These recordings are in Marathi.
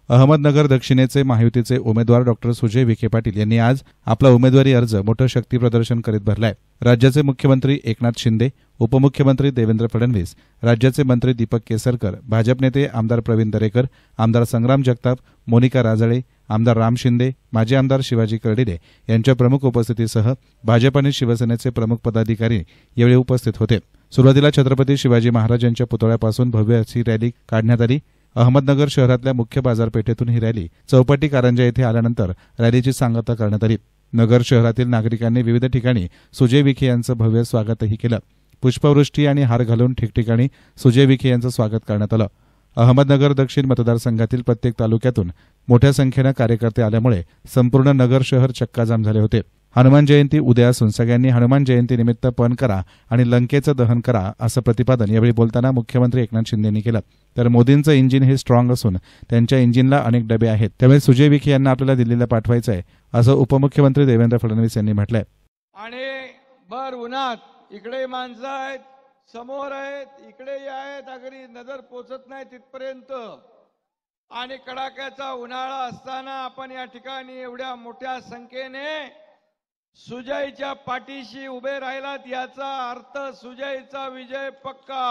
अहमदनगर दक्षिणेचे महायुतीचे उमेदवार डॉक्टर सुजय विखे पाटील यांनी आज आपला उमेदवारी अर्ज मोठं शक्ती प्रदर्शन करीत भरलाय। राज्याचे मुख्यमंत्री एकनाथ शिंदे, उपमुख्यमंत्री देवेंद्र फडणवीस, राज्याचे मंत्री दीपक केसरकर, भाजप नेते आमदार प्रवीण दरेकर, आमदार संग्राम जगताप, मोनिका राजळे, आमदार राम शिंदे, माजी आमदार शिवाजी कर्डिले यांच्या प्रमुख उपस्थितीसह भाजप आणि शिवसेनेचे प्रमुख पदाधिकारी यावेळी उपस्थित होते। सुरुवातीला छत्रपती शिवाजी महाराजांच्या पुतळ्यापासून भव्य अशी रॅली काढण्यात आली। अहमदनगर शहरातल्या मुख्य बाजारपेठेतून ही रॅली चौपाटी कारंजा येथे आल्यानंतर रॅलीची सांगता करण्यात आली। नगर शहरातील नागरिकांनी विविध ठिकाणी सुजय विखे यांचं भव्य स्वागतही केलं। पुष्पवृष्टी आणि हार घालून ठिकठिकाणी सुजय विखे यांचं स्वागत करण्यात आलं। अहमदनगर दक्षिण मतदारसंघातील प्रत्येक तालुक्यातून मोठ्या संख्येनं कार्यकर्ते आल्यामुळे संपूर्ण नगर शहर चक्काजाम झाले होते। हनुमान जयंती उद्या असून सगळ्यांनी हनुमान जयंतीनिमित्त पण करा आणि लंकेचं दहन करा असं प्रतिपादन यावेळी बोलताना मुख्यमंत्री एकनाथ शिंदे यांनी केलं। तर मोदींचं इंजिन हे स्ट्रॉंग असून त्यांच्या इंजिनला अनेक डबे आहेत, त्यामुळे सुजय विखे यांना आपल्याला दिल्लीला पाठवायचं आहे असं उपमुख्यमंत्री देवेंद्र फडणवीस यांनी म्हटलंय। आणि भर उन्हात इकडे माणसं आहेत, समोर आहेत, इकडे आहेत, अगदी नजर पोचत नाही तिथपर्यंत आणि कडाक्याचा उन्हाळा असताना आपण या ठिकाणी एवढ्या मोठ्या संख्येने सुजयच्या पाठीशी उभे राहिलात याचा अर्थ सुजयचा विजय पक्का।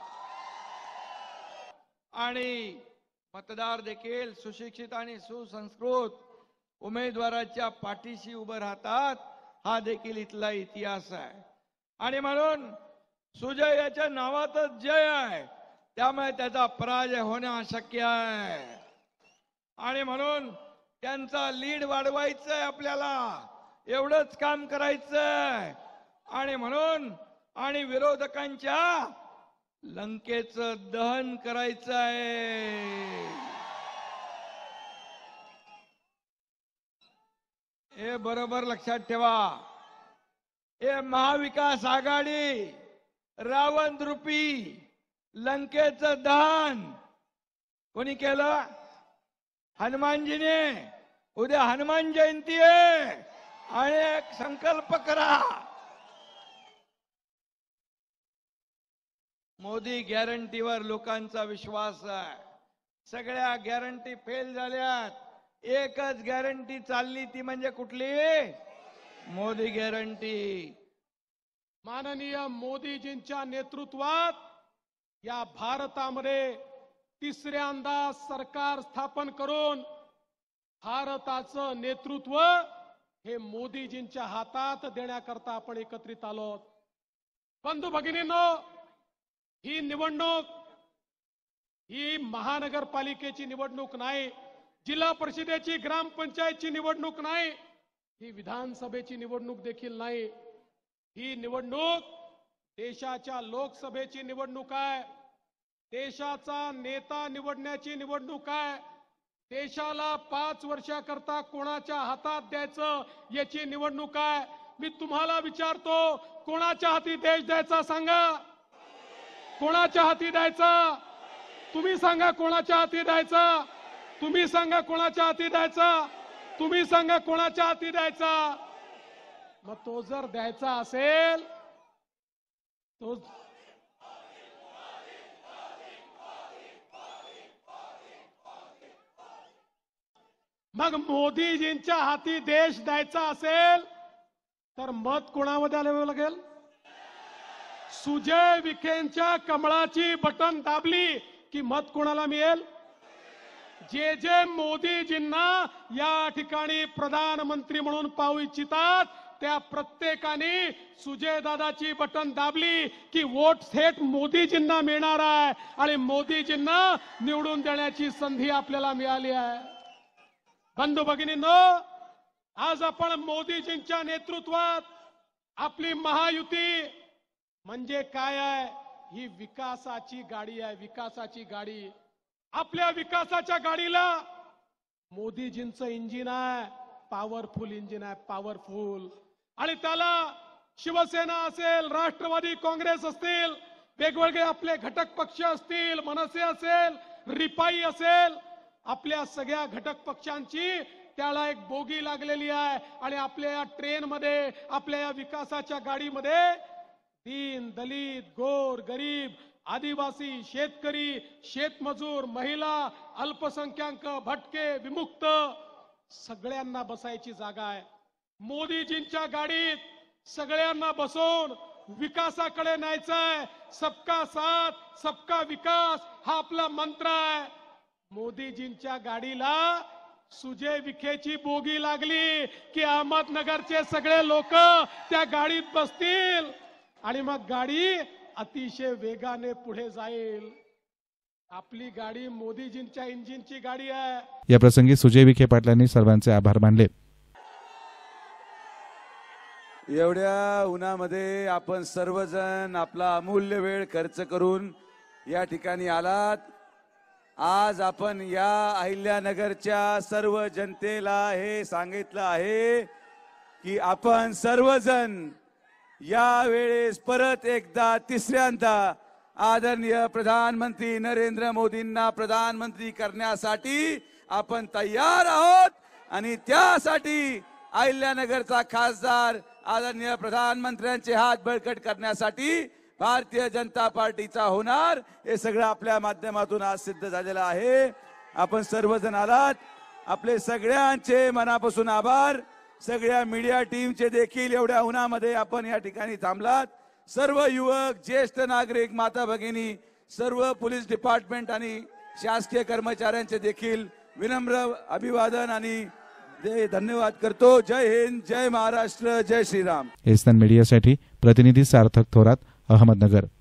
आणि मतदार देखील सुशिक्षित आणि सुसंस्कृत उमेदवाराच्या पाठीशी उभे राहतात, हा देखील इथला इतिहास आहे। आणि म्हणून सुजय याच्या नावातच जय आहे, त्यामुळे त्याचा पराजय होणं अशक्य आहे। आणि म्हणून त्यांचा लीड वाढवायचा आहे, आपल्याला एवढंच काम करायचंय। आणि म्हणून आणि विरोधकांच्या लंकेचं दहन करायचं आहे। हे बरोबर लक्षात ठेवा। हे महाविकास आघाडी रावण रूपी लंकेचं दहन कोणी केलं? हनुमानजीने। उद्या हनुमान जयंती आहे आणि एक संकल्प करा, मोदी गॅरंटीवर लोकांचा विश्वास आहे। सगळ्या गॅरंटी फेल झाल्यात, एकच गॅरंटी चालली, ती म्हणजे कुठली? मोदी गॅरंटी। माननीय मोदीजींच्या नेतृत्वात या भारतामध्ये तिसऱ्यांदा सरकार स्थापन करून भारताचं नेतृत्व हे मोदीजींच्या हातात देण्याकरता आपण एकत्रित आलो। बंधू भगिनींनो, ही निवडणूक ही महानगरपालिकेची निवडणूक नाही, जिल्हा परिषदेची ग्रामपंचायतची निवडणूक नाही, ही विधानसभेची निवडणूक देखील नाही। ही निवडणूक देशाच्या लोकसभेची निवडणूक आहे, देशाचा नेता निवडण्याची निवडणूक आहे, देशाला 5 वर्षाकरता कोणाच्या हातात द्यायचं याची निवडणूक आहे। मी तुम्हाला विचारतो, कोणाच्या हाती देश द्यायचा सांगा? कोणाच्या हाती द्यायचा? तुम्ही सांगा कोणाच्या हाती द्यायचा? तुम्ही सांगा कोणाच्या हाती द्यायचा? तुम्ही सांगा कोणाच्या हाती द्यायचा? मग तो जर द्यायचा असेल तो मग मोदीजींच्या हाती देश द्यायचा असेल तर मत कोणामध्ये आल्यावर लागेल? सुजय विखेंच्या कमळाची बटन दाबली की मत कोणाला मिळेल? जे जे मोदीजींना या ठिकाणी प्रधानमंत्री म्हणून पाहू इच्छितात त्या प्रत्येकाने सुजय दादाची बटन दाबली की वोट थेट मोदीजींना मिळणार आहे आणि मोदीजींना निवडून देण्याची संधी आपल्याला मिळाली आहे। बंधू भगिनींनो, आज आपण मोदीजींच्या नेतृत्वात आपली महायुती म्हणजे काय आहे? ही विकासाची गाडी आहे, विकासाची गाडी। आपल्या विकासाच्या गाडीला मोदीजींचं इंजिन आहे, पॉवरफुल इंजिन आहे, पॉवरफुल। आणि त्याला शिवसेना असेल, राष्ट्रवादी काँग्रेस असतील, वेगवेगळे आपले घटक पक्ष असतील, मनसे असेल, रिपाई असेल, आपल्या सगळ्या घटक पक्षांची त्याला एक बोगी लागलेली आहे। आणि आपल्या या ट्रेनमध्ये, आपल्या या विकासाच्या गाडीमध्ये दीन दलित गोर गरीब आदिवासी, शेतकरी, शेतमजूर, महिला, अल्पसंख्याक, भटके, विमुक्त सगळ्यांना बसायची जागा आहे. मोदीजींच्या गाडीत सगळ्यांना बसवून विकासाकडे न्यायचंय. सबका साथ सबका विकास हा आपला मंत्र आहे. मोदीजींच्या गाडीला सुजय विखेची बोगी लागली की अहमदनगरचे सगळे लोक त्या गाडीत बसतील आणि मग गाडी अतिशय वेगाने पुढे जाईल. आपली गाडी मोदीजींच्या इंजिनची गाडी आहे. या प्रसंगी सुजय विखे पाटलांनी सर्वांचे आभार मानले. एवढ्या उन्हामध्ये आपण सर्वजण आपला अमूल्य वेळ खर्च करून या ठिकाणी आलात. आज आपण या अहिल्यानगरच्या सर्व जनतेला हे सांगितलं आहे की आपण सर्वजण या वेळेस परत एकदा तिसऱ्यांदा आदरणीय प्रधानमंत्री नरेंद्र मोदींना प्रधानमंत्री करण्यासाठी आपण तयार आहोत. आणि त्यासाठी अहिल्यानगरचा खासदार आदरणीय प्रधानमंत्र्यांचे हात बळकट करण्यासाठी भारतीय जनता पार्टीचा होणार हे सगळं आपल्या माध्यमातून आज सिद्ध झालेलं आहे. आपण सर्वजण आलात. आपले सगळ्यांचे मनापासून आभार. सगळ्या मीडिया टीमचे देखील एवढ्या उन्हामध्ये आपण या ठिकाणी थांबलात. सर्व युवक, ज्येष्ठ नागरिक, माता भगिनी, सर्व पोलीस डिपार्टमेंट आणि शासकीय कर्मचाऱ्यांचे देखील विनम्र अभिवादन आणि धन्यवाद करतो. जय हिंद, जय महाराष्ट्र, जय श्रीराम. एसएन मीडियासाठी प्रतिनिधी सार्थक थोरात, अहमदनगर.